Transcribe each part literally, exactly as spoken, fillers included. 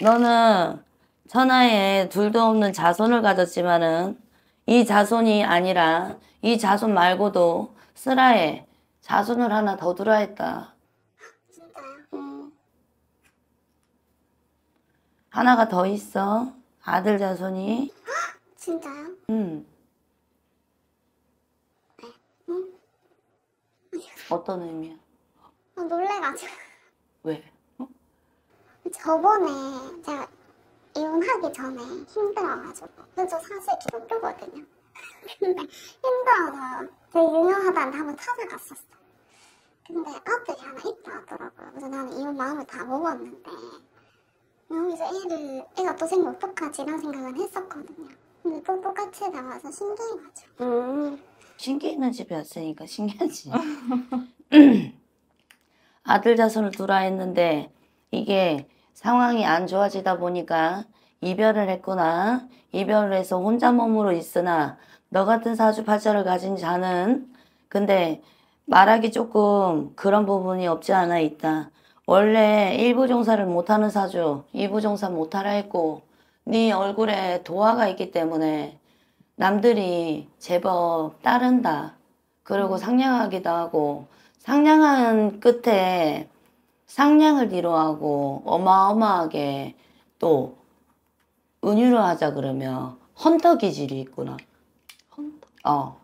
너는 천하에 둘도 없는 자손을 가졌지만은 이 자손이 아니라 이 자손 말고도 쓰라에 자손을 하나 더 두라 했다. 진짜요? 응. 하나가 더 있어. 아들 자손이. 진짜요? 응. 네. 응? 어떤 의미야? 어, 놀래가지고. 왜? 어? 저번에 제가 이혼하기 전에 힘들어가지고. 그래서 사실 기독교거든요. 근데 힘들어서 되게 유명하다는데 한번 찾아갔었어. 근데 아들이 하나 있다 하더라고요. 그래서 나는 이혼 마음을 다 먹었는데 여기서 애를, 애가 또 생기면 어떡하지 이런 생각은 했었거든요. 근데 또 똑같이 나와서 신기해가지고. 음. 신기 있는 집에 왔으니까 신기하지. 아들 자손을 두라 했는데 이게 상황이 안 좋아지다 보니까 이별을 했구나. 이별을 해서 혼자 몸으로 있으나 너 같은 사주팔자를 가진 자는 근데 말하기 조금 그런 부분이 없지 않아 있다. 원래 일부종사를 못하는 사주, 이부종사 못하라 했고 네 얼굴에 도화가 있기 때문에 남들이 제법 따른다. 그리고 상냥하기도 하고 상냥한 끝에 상냥을 뒤로하고 어마어마하게 또 은유를 하자 그러면 헌터 기질이 있구나. 헌터? 어.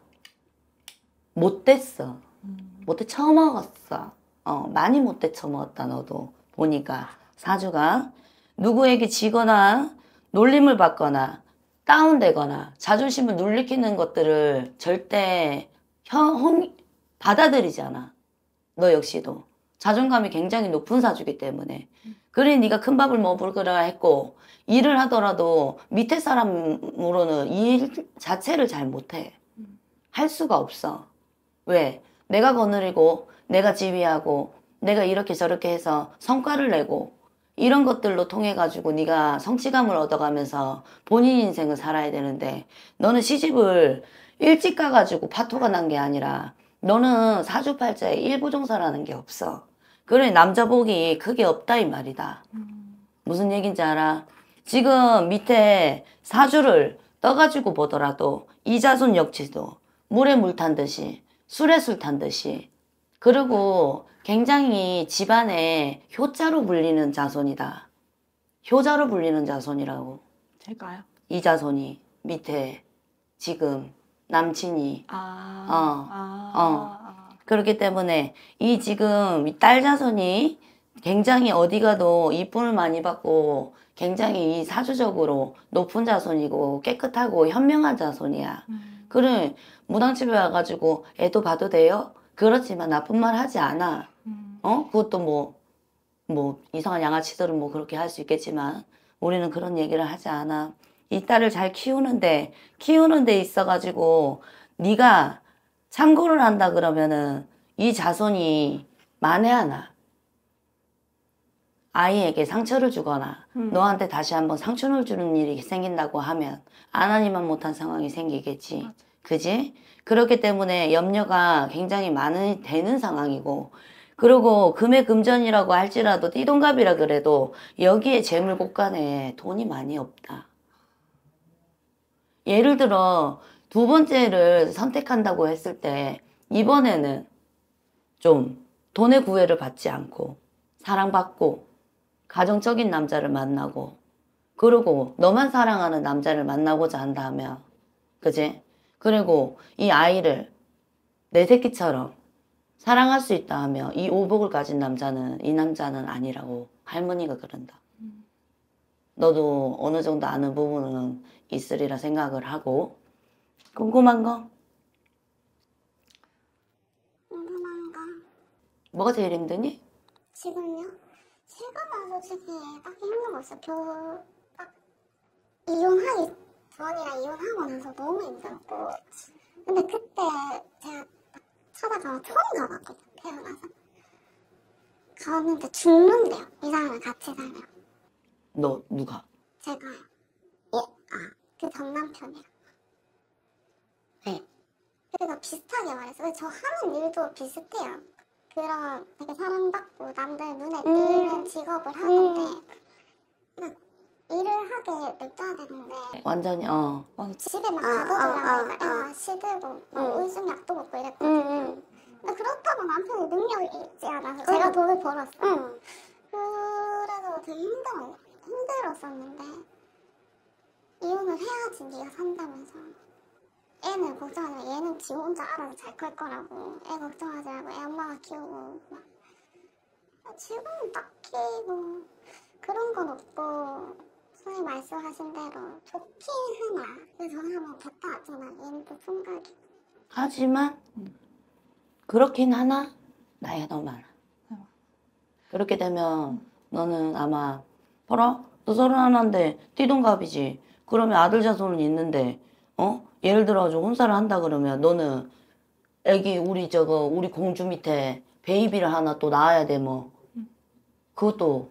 못됐어. 음. 못돼 처먹었어. 어, 많이 못돼 처먹었다 너도. 보니까 사주가 누구에게 지거나 놀림을 받거나 다운되거나 자존심을 눌리키는 것들을 절대 형, 형, 받아들이지 않아. 너 역시도. 자존감이 굉장히 높은 사주기 때문에. 그래 네가 큰 밥을 먹으라 했고 일을 하더라도 밑에 사람으로는 일 자체를 잘 못해. 할 수가 없어. 왜? 내가 거느리고 내가 지휘하고 내가 이렇게 저렇게 해서 성과를 내고 이런 것들로 통해 가지고 네가 성취감을 얻어가면서 본인 인생을 살아야 되는데 너는 시집을 일찍 가가지고 파토가 난 게 아니라 너는 사주팔자에 일부종사라는 게 없어. 그래 남자 복이 크게 없다 이 말이다. 무슨 얘기인지 알아? 지금 밑에 사주를 떠가지고 보더라도 이 자손 역시도 물에 물 탄 듯이 술에 술 탄 듯이 그리고 굉장히 집안에 효자로 불리는 자손이다. 효자로 불리는 자손이라고. 제가요? 이 자손이 밑에 지금 남친이 아, 어, 아, 어. 아. 그렇기 때문에 이 지금 이 딸 자손이 굉장히 어디 가도 이쁨을 많이 받고 굉장히 이 사주적으로 높은 자손이고 깨끗하고 현명한 자손이야. 음. 그래 무당집에 와가지고 애도 봐도 돼요? 그렇지만 나쁜 말 하지 않아. 음. 어? 그것도 뭐, 뭐 이상한 양아치들은 뭐 그렇게 할 수 있겠지만 우리는 그런 얘기를 하지 않아. 이 딸을 잘 키우는데 키우는 데 있어가지고 네가 참고를 한다 그러면은 이 자손이 만에하나 아이에게 상처를 주거나 음. 너한테 다시 한번 상처를 주는 일이 생긴다고 하면 안 하니만 못한 상황이 생기겠지. 맞아. 그지? 그렇기 때문에 염려가 굉장히 많이 되는 상황이고 그리고 금의 금전이라고 할지라도 띠동갑이라 그래도 여기에 재물복간에 돈이 많이 없다. 예를 들어 두 번째를 선택한다고 했을 때 이번에는 좀 돈의 구애를 받지 않고 사랑받고 가정적인 남자를 만나고 그리고 너만 사랑하는 남자를 만나고자 한다면 그지? 그리고 이 아이를 내 새끼처럼 사랑할 수 있다 하면 이 오복을 가진 남자는 이 남자는 아니라고 할머니가 그런다. 너도 어느 정도 아는 부분은 있으리라 생각을 하고 궁금한 거? 궁금한 거. 뭐가 제일 힘드니? 지금요? 제가 솔직히 딱히 힘든 거 없어요. 겨, 딱 이혼하기 전이랑 이혼하고 나서 너무 힘들었고. 근데 그때 제가 딱 찾아가 처음 가봤거든요. 태어나서. 가는데 죽는데요. 이 사람을 같이 살면. 너 누가? 제가요. 예, 아, 그 전 남편이요. 네. 그래서 비슷하게 말했어요. 저 하는 일도 비슷해요. 그런 되게 사랑받고 남들 눈에 띄는 직업을 하는데 음. 일을 하게 냅둬야 되는데 완전히 어. 집에 막 아, 가둬두려고 아, 하니까 아, 애가 시들고 막 응. 의심 약도 먹고 응, 이랬거든요. 응, 근데 그렇다고 남편이 능력이 있지 않아서 제가 돈을 벌었어요. 응. 그래서 되게 힘들어, 힘들었었는데 이혼을 해야지 네가 산다면서 애는 걱정하지 마. 얘는 지 혼자 알아서 잘 클 거라고. 애 걱정하지 말고 애 엄마가 키우고 막. 지금은 딱히 뭐 그런 건 없고 소위 말씀하신 대로 좋긴 하나. 그래서 저는 한번 갔다 왔잖아. 얘는 또 총각이. 하지만 그렇긴 하나 나이가 너무 많아. 그렇게 되면 너는 아마 봐라 너 서른 하나인데 띠동갑이지. 그러면 아들 자손은 있는데 어 예를 들어가지고 혼사를 한다 그러면 너는 애기 우리 저거 우리 공주 밑에 베이비를 하나 또 낳아야 돼 뭐. 그것도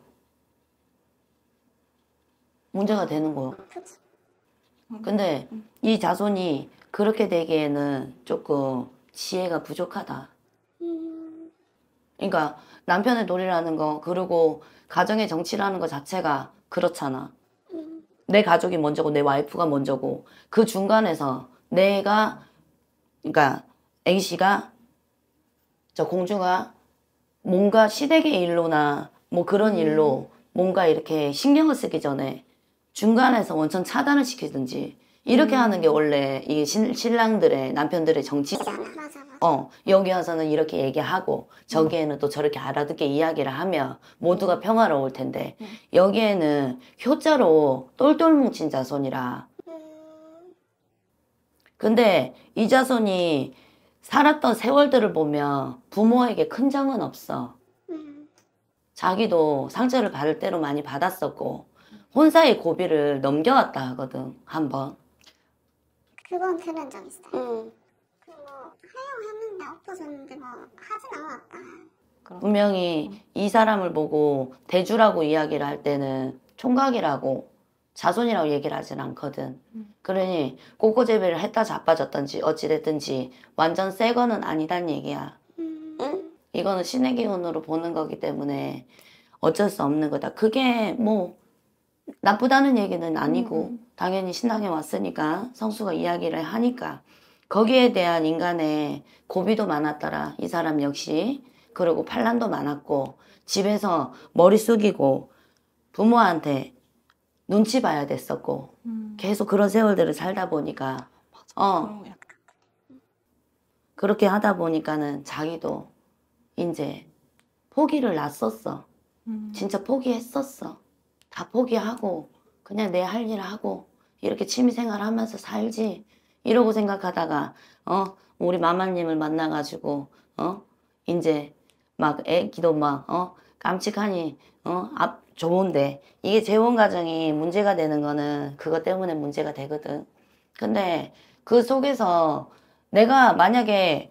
문제가 되는 거야. 그치? 근데 이 자손이 그렇게 되기에는 조금 지혜가 부족하다. 음, 그러니까 남편의 도리라는 거 그리고 가정의 정치라는 거 자체가 그렇잖아. 음, 내 가족이 먼저고 내 와이프가 먼저고 그 중간에서 내가 그러니까 A씨가 저 공주가 뭔가 시댁의 일로나 뭐 그런 일로 뭔가 이렇게 신경을 쓰기 전에 중간에서 원천 차단을 시키든지 이렇게 하는 게 원래 이 신, 신랑들의 남편들의 정치잖아. 맞아 맞아. 어, 여기 와서는 이렇게 얘기하고 저기에는 또 저렇게 알아듣게 이야기를 하면 모두가 평화로울 텐데 여기에는 효자로 똘똘 뭉친 자손이라. 음, 근데 이 자손이 살았던 세월들을 보면 부모에게 큰 정은 없어. 음, 자기도 상처를 받을 대로 많이 받았었고 혼사의 고비를 넘겨왔다 하거든 한번. 그건 들은 적 있어요. 응. 그뭐 하려고 했는데 엎어졌는데 뭐 하진 않았다. 분명히 이 사람을 보고 대주라고 이야기를 할 때는 총각이라고 자손이라고 얘기를 하진 않거든. 그러니 꼬꼬제비를 했다 자빠졌던지 어찌됐든지 완전 새 거는 아니란 얘기야. 음, 응? 이거는 신의 기운으로 보는 거기 때문에 어쩔 수 없는 거다. 그게 뭐 나쁘다는 얘기는 아니고 당연히 신앙에 왔으니까 성수가 이야기를 하니까 거기에 대한 인간의 고비도 많았더라. 이 사람 역시. 그리고 반란도 많았고 집에서 머리 숙이고 부모한테 눈치 봐야 됐었고 계속 그런 세월들을 살다 보니까 어 그렇게 하다 보니까는 자기도 이제 포기를 놨었어. 진짜 포기했었어. 다 포기하고 그냥 내 할 일 하고 이렇게 취미생활 하면서 살지 이러고 생각하다가 어 우리 마마님을 만나가지고 어 이제 막 애기도 막 어 깜찍하니 어 앞 좋은데 이게 재혼 과정이 문제가 되는 거는 그것 때문에 문제가 되거든. 근데 그 속에서 내가 만약에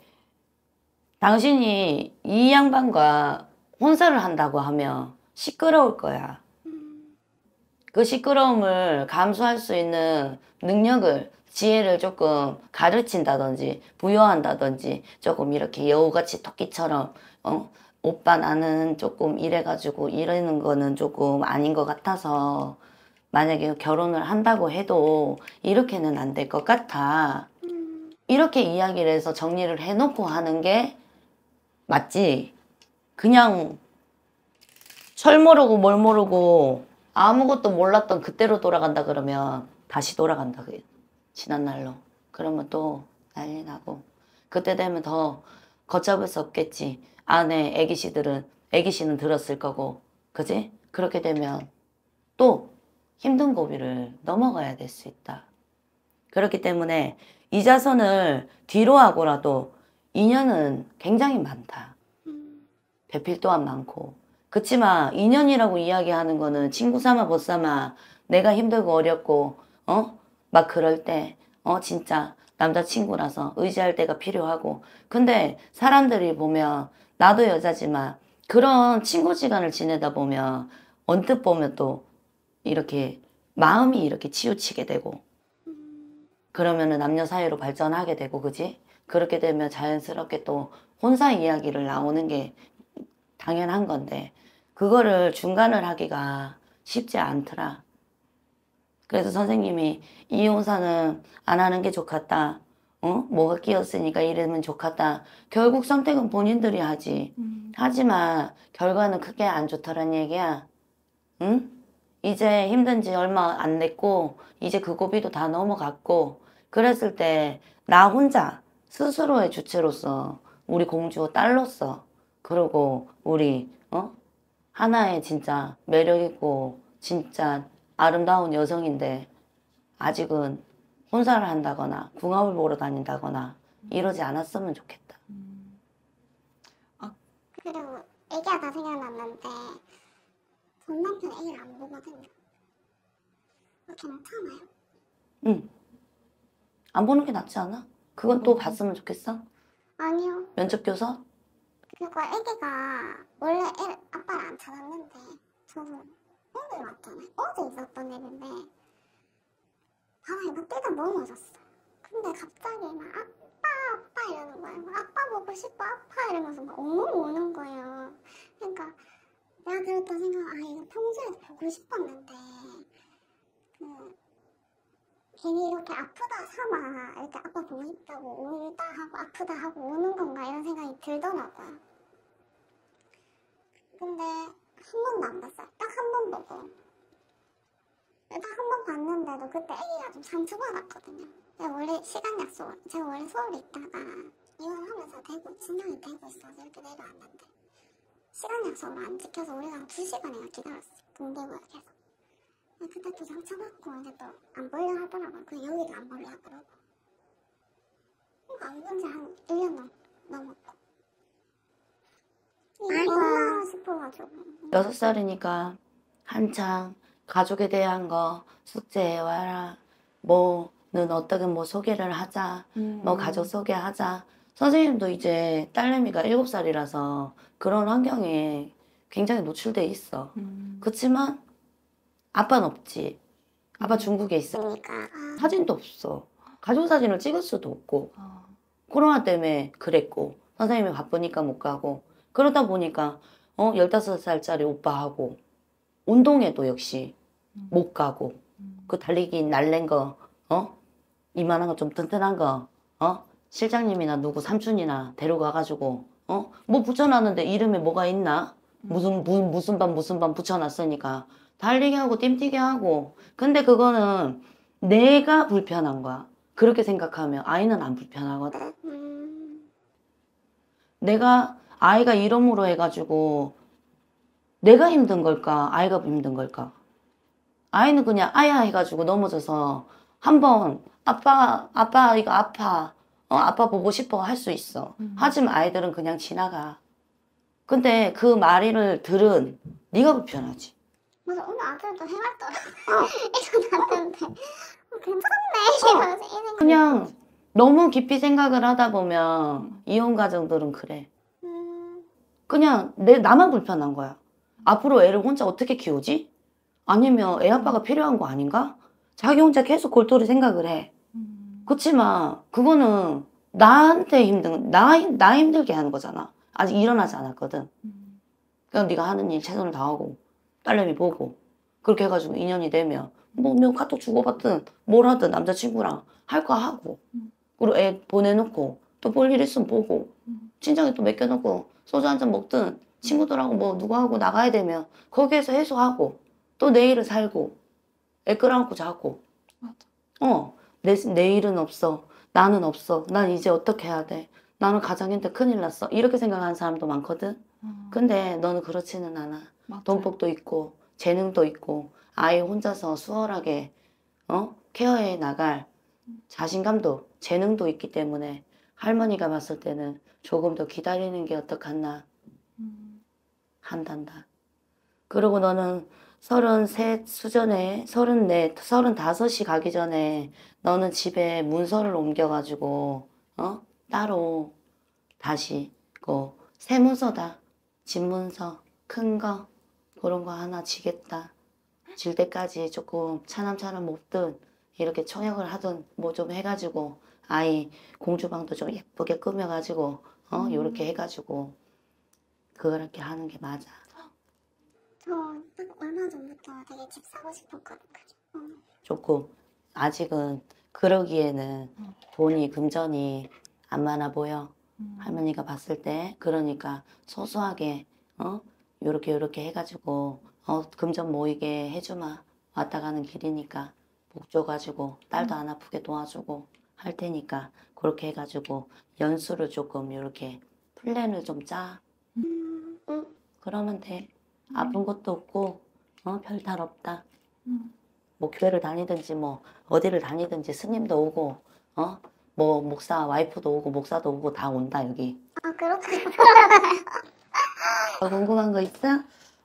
당신이 이 양반과 혼사를 한다고 하면 시끄러울 거야. 그 시끄러움을 감수할 수 있는 능력을, 지혜를 조금 가르친다든지 부여한다든지 조금 이렇게 여우같이 토끼처럼 어? 오빠 나는 조금 이래가지고 이러는 거는 조금 아닌 것 같아서 만약에 결혼을 한다고 해도 이렇게는 안 될 것 같아. 이렇게 이야기를 해서 정리를 해놓고 하는 게 맞지. 그냥 철 모르고 뭘 모르고 아무것도 몰랐던 그때로 돌아간다 그러면 다시 돌아간다. 그 지난 날로. 그러면 또 난리 나고. 그때 되면 더 걷잡을 수 없겠지. 아내 애기씨들은 애기씨는 들었을 거고. 그지? 그렇게 되면 또 힘든 고비를 넘어가야 될 수 있다. 그렇기 때문에 이 자손을 뒤로 하고라도 인연은 굉장히 많다. 배필 또한 많고. 그치만 인연이라고 이야기하는 거는 친구 삼아 못 삼아 내가 힘들고 어렵고 어? 막 그럴 때 어 진짜 남자친구라서 의지할 때가 필요하고. 근데 사람들이 보면 나도 여자지만 그런 친구지간을 지내다 보면 언뜻 보면 또 이렇게 마음이 이렇게 치우치게 되고 그러면은 남녀 사이로 발전하게 되고 그지? 그렇게 되면 자연스럽게 또 혼사 이야기를 나오는 게 당연한 건데 그거를 중간을 하기가 쉽지 않더라. 그래서 선생님이 이혼사는 안 하는 게 좋겠다. 어? 뭐가 끼었으니까 이러면 좋겠다. 결국 선택은 본인들이 하지. 음. 하지만 결과는 크게 안 좋다란 얘기야. 응? 이제 힘든 지 얼마 안 됐고 이제 그 고비도 다 넘어갔고 그랬을 때 나 혼자 스스로의 주체로서 우리 공주 딸로서 그리고 우리 어? 하나의 진짜 매력있고 진짜 아름다운 여성인데 아직은 혼사를 한다거나 궁합을 보러 다닌다거나 이러지 않았으면 좋겠다. 음. 그리고 애기가 생각났는데 전 남편 애기를 안 보거든요. 괜찮아요? 응. 안 보는 게 낫지 않아? 그건 또 봤으면 좋겠어? 아니요. 면접교서? 그거 애기가 원래 애, 아빠를 안 찾았는데 저도 오늘 왔잖아요. 어제 있었던 일인데 바닥에 막 뛰다 넘어졌어. 근데 갑자기 막 아빠 아빠 이러는 거예요. 아빠 보고 싶어 아빠 이러면서 막 엉엉 우는 거예요. 그러니까 내가 들었던 생각 아 이거 평소에 보고 싶었는데 그 괜히 이렇게 아프다 삼아 이렇게 아빠 보고 싶다고 울다 하고 아프다 하고 우는 건가 이런 생각이 들더라고요. 근데 한 번도 안 봤어요. 딱 한 번 보고 딱 한 번 봤는데도 그때 애기가 좀 상처받았거든요. 제가 원래 시간 약속 제가 원래 서울에 있다가 이혼하면서 대구 진영이 되고 있어서 이렇게 내려왔는데 시간 약속을 안 지켜서 우리가 한 두 시간이나 기다렸어요. 동대구역에서. 그때 또 상처받고 이제 또 안 보려 하더라고요. 그 여기도 안 보려 하더라고. 안 본 지 한 일 년 넘, 넘었고. 이거 하고 싶어가지고. 여섯 살이니까 한창 가족에 대한 거 숙제해와라. 뭐는 어떻게 뭐 소개를 하자. 음. 뭐 가족 소개하자. 선생님도 이제 딸내미가 일곱 살이라서 그런 환경에 굉장히 노출돼 있어. 음. 그렇지만 아빠는 없지. 아빠 중국에 있어. 그러니까 아, 사진도 없어. 가족 사진을 찍을 수도 없고. 아. 코로나 때문에 그랬고 선생님이 바쁘니까 못 가고 그러다 보니까 어 열다섯 살짜리 오빠하고 운동회도 역시 음. 못 가고 음. 그 달리기 날랜 거 어? 이만한 거 좀 튼튼한 거 어? 실장님이나 누구 삼촌이나 데려가가지고 어? 뭐 붙여놨는데 이름에 뭐가 있나? 무슨 무, 무슨 반 무슨 반 붙여놨으니까 달리기 하고 뜀뛰기 하고 근데 그거는 내가 불편한 거야. 그렇게 생각하면 아이는 안 불편하거든. 음, 내가 아이가 이러므로 해가지고 내가 힘든 걸까? 아이가 힘든 걸까? 아이는 그냥 아야 해가지고 넘어져서 한번 아빠 아빠 이거 아파 어 아빠 보고 싶어 할 수 있어. 음. 하지만 아이들은 그냥 지나가. 근데 그 말을 들은 네가 불편하지. 맞아 오늘 아들도 해왔더라고요. 이거 났는데 어, 괜찮네 이러면서 이 생각이 그냥 너무 깊이 생각을 하다 보면 이혼 가정들은 그래. 음, 그냥 내 나만 불편한 거야. 앞으로 애를 혼자 어떻게 키우지? 아니면 애 아빠가 필요한 거 아닌가? 자기 혼자 계속 골똘히 생각을 해. 음. 그렇지만 그거는 나한테 힘든 나, 나 힘들게 하는 거잖아. 아직 일어나지 않았거든. 음. 그냥 네가 하는 일 최선을 다하고 딸내미 보고 그렇게 해가지고 인연이 되면 뭐, 뭐 카톡 주고받든 뭘 하든 남자친구랑 할 거 하고 음. 그리고 애 보내놓고 또 볼 일 있으면 보고 음. 친정에 또 맡겨놓고 소주 한잔 먹든 친구들하고 뭐 누구하고 나가야 되면 거기에서 해소하고 또 내일을 살고 애 끌어안고 자고 맞아. 어 내, 내일은 없어 나는 없어 난 이제 어떻게 해야 돼 나는 가장인데 큰일 났어 이렇게 생각하는 사람도 많거든. 음. 근데 너는 그렇지는 않아. 맞아요. 돈복도 있고 재능도 있고 아이 혼자서 수월하게 어 케어해 나갈 자신감도 재능도 있기 때문에 할머니가 봤을 때는 조금 더 기다리는 게 어떡하나 음. 한단다. 그리고 너는 서른셋 수전에 서른넷, 서른다섯이 가기 전에 너는 집에 문서를 옮겨가지고 어 따로 다시 그 새 문서다. 집 문서 큰 거 그런 거 하나 지겠다. 질 때까지 조금 차남차남 먹든 이렇게 청약을 하든 뭐 좀 해가지고 아이 공주방도 좀 예쁘게 꾸며가지고 어 음. 요렇게 해가지고 그렇게 하는 게 맞아. 저 딱 얼마 전부터 되게 집 사고 싶었거든요. 어. 조금 아직은 그러기에는 어. 돈이 금전이 안 많아 보여. 음. 할머니가 봤을 때. 그러니까 소소하게 어 요렇게 요렇게 해가지고 어 금전 모이게 해주마. 왔다 가는 길이니까 복 줘가지고 딸도 안 아프게 도와주고 할 테니까 그렇게 해가지고 연수를 조금 요렇게 플랜을 좀 짜. 음, 음, 그러면 돼. 아픈 것도 없고 어 별탈 없다. 음. 뭐 교회를 다니든지 뭐 어디를 다니든지 스님도 오고 어 뭐 목사 와이프도 오고 목사도 오고 다 온다 여기. 아, 그렇구나. 어, 궁금한 거 있어?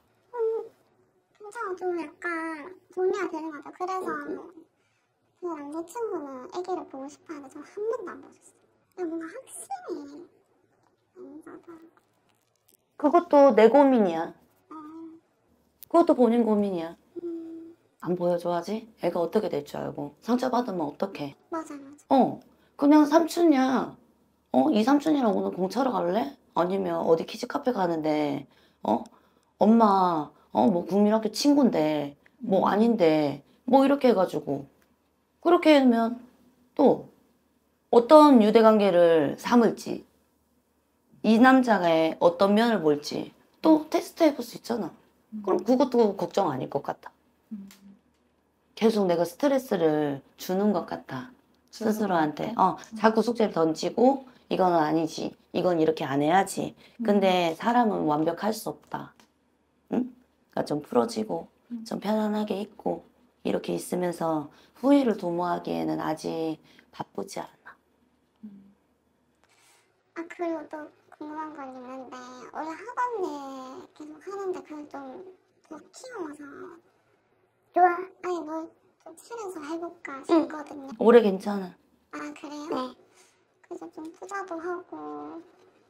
진짜 좀 약간 정리가 되는 것 같아요. 그래서 뭐, 그 남자친구는 아기를 보고 싶어 하는데 저는 한 번도 안 보셨어요. 근데 뭔가 확신이 안 가더라고요. 그것도 내 고민이야. 아, 그것도 본인 고민이야. 음, 안 보여줘야지. 애가 어떻게 될 줄 알고 상처받으면 어떡해. 맞아, 맞아. 어 그냥 삼촌이야. 어 이 삼촌이랑 오늘 공차러 갈래? 아니면 어디 키즈카페 가는데 어 엄마 어 뭐 국민학교 친구인데 뭐 아닌데 뭐 이렇게 해가지고 그렇게 하면 또 어떤 유대관계를 삼을지 이 남자가 어떤 면을 볼지 또 테스트 해볼 수 있잖아. 그럼 그것도 걱정 아닐 것 같아. 음. 계속 내가 스트레스를 주는 것 같아. 주는 스스로한테. 것 어, 자꾸 숙제를 던지고 이거는 아니지. 이건 이렇게 안 해야지. 근데 사람은 완벽할 수 없다. 응? 그러니까 좀 풀어지고 음. 좀 편안하게 있고 이렇게 있으면서 후회를 도모하기에는 아직 바쁘지 않아. 음. 아, 그리고 또 궁금한 건 있는데, 원래 하던 일 계속 하는데 그걸 좀 더 키워서 좋아. 아니, 뭘 좀 차려서 해볼까 싶거든요. 올해 괜찮아. 아, 그래요? 네. 그래서 좀 투자도 하고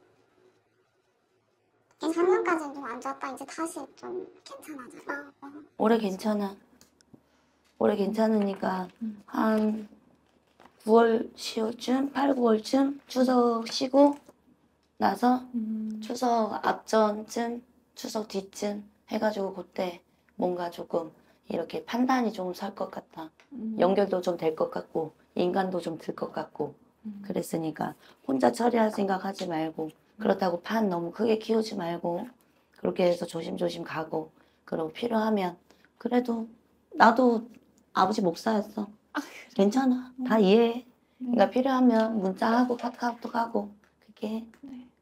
작년까지는 좀 안 좋았다. 이제 다시 좀 괜찮아져요. 어, 어. 올해 괜찮아. 올해 괜찮으니까 음. 한 구월, 시월쯤, 팔, 구월쯤 추석 쉬고 나서 음. 추석 앞전쯤, 추석 뒤쯤 해가지고 그때 뭔가 조금 이렇게 판단이 좀 설 것 같다. 음. 연결도 좀 될 것 같고 인간도 좀 들 것 같고 음. 그랬으니까 혼자 처리할 생각하지 말고 그렇다고 판 너무 크게 키우지 말고 그렇게 해서 조심조심 가고 그리고 필요하면 그래도 나도 아버지 목사였어. 괜찮아. 다 이해해. 그러니까 필요하면 문자하고 카카오톡하고 그게 네.